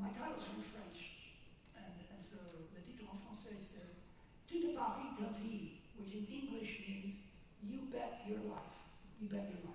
my title's in French, and so le titre en français c'est TuTe Paries Ta Vie, which in English means you bet your life. You bet your life.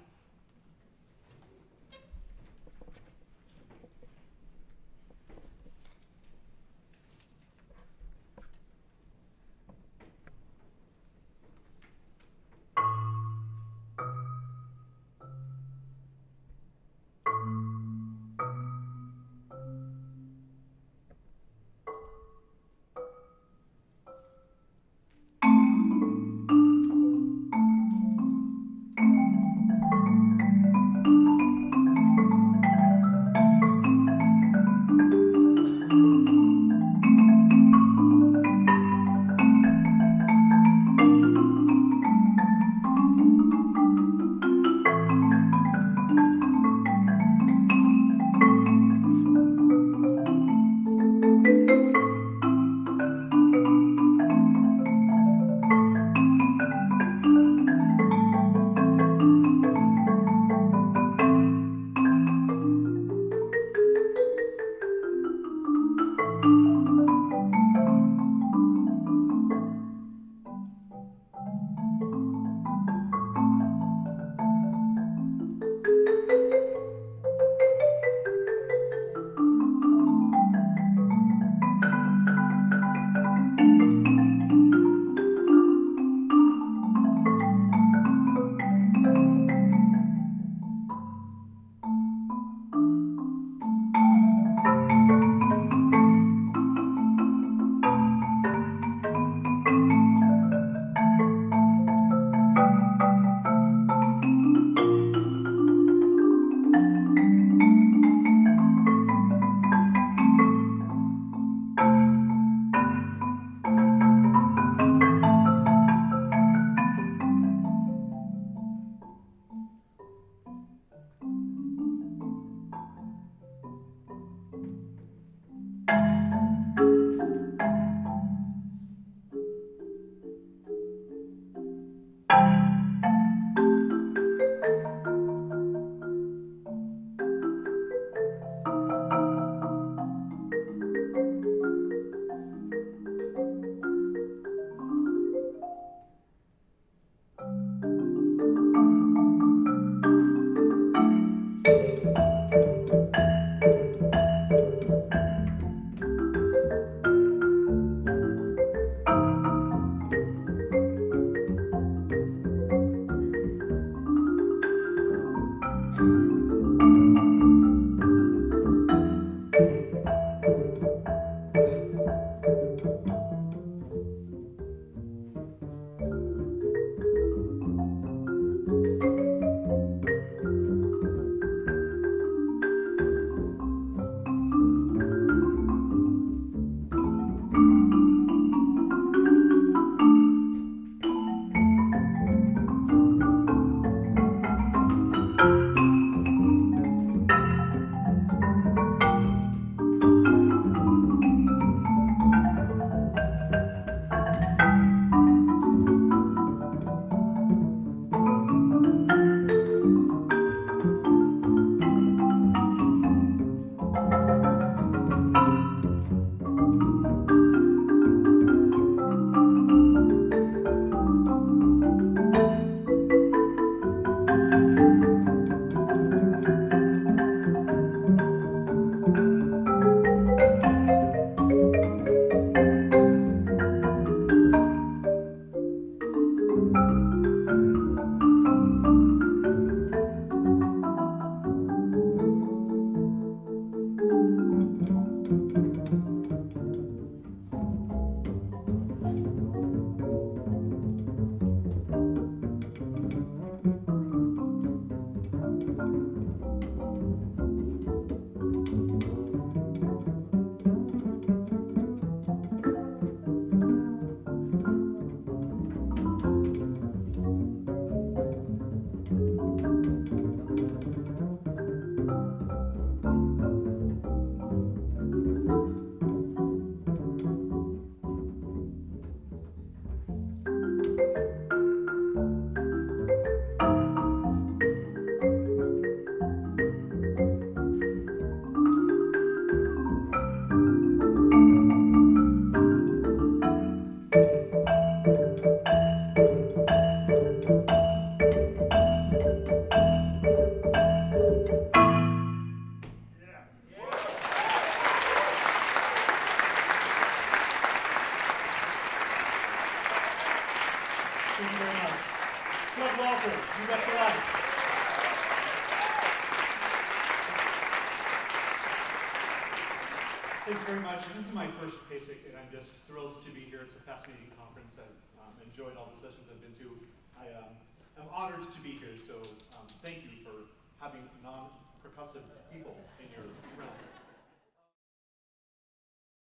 Thank you very much. Doug Walker, you got your life. Thanks very much. This is my first PASIC, and I'm just thrilled to be here. It's a fascinating conference. I've enjoyed all the sessions I've been to. I'm honored to be here, so thank you for having non-percussive people in your realm.